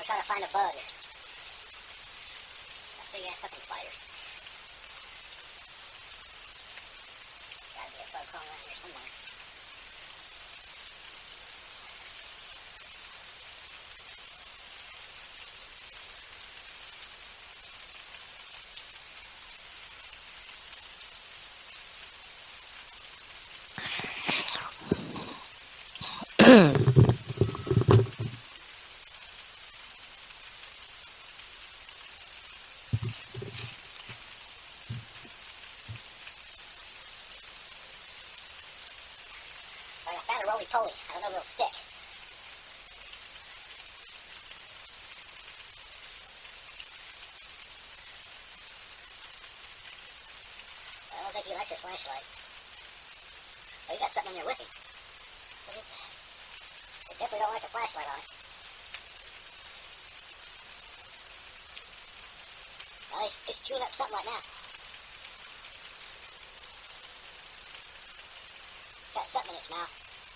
trying to find a bug. That big ass fucking spider. Gotta be a bug crawling around here somewhere. I found a roly-poly. I don't know if it'll stick. I don't think he likes his flashlight. Oh, you got something in there with him. What is that? They definitely don't like a flashlight on it. Well, he's chewing up something right now. Got something in its mouth.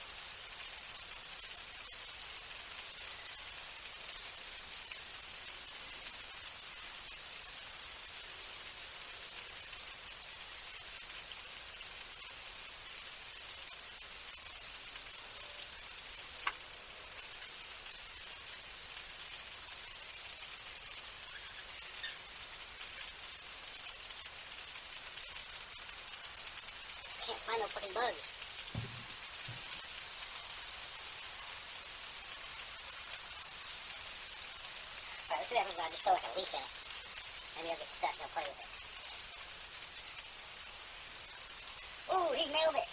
Can't find no fucking bugs. Alright, let's see what happens when I just throw like a leaf in it. Maybe it'll get stuck and I'll play with it. Ooh, he nailed it.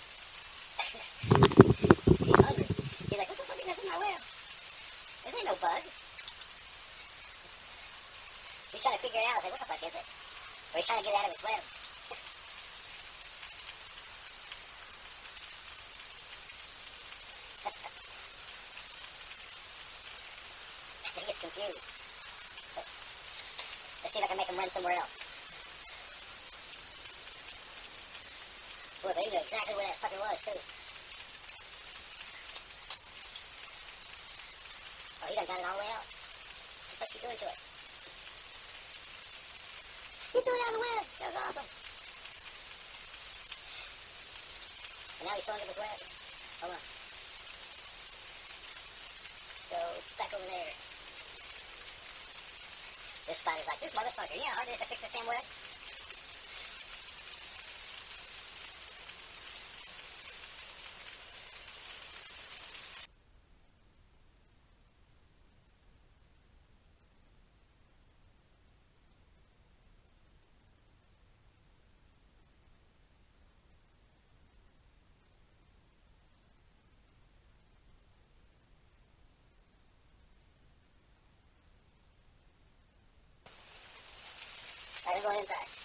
He's hungry. He's like, what the fuck is this in my web? This ain't no bug. He's trying to figure it out. I was like, what the fuck is it? Or he's trying to get it out of his web. He gets confused. Let's see if I can make him run somewhere else. Boy, but he knew exactly where that fucker was, too. Oh, he done got it all the way out. What the fuck you doing to it? He threw it out of the web. That was awesome. And now he's throwing up his web. Hold on. Go back over there. This spider's like, this motherfucker. You know how hard it is to fix this damn web? Alright, I'm going inside.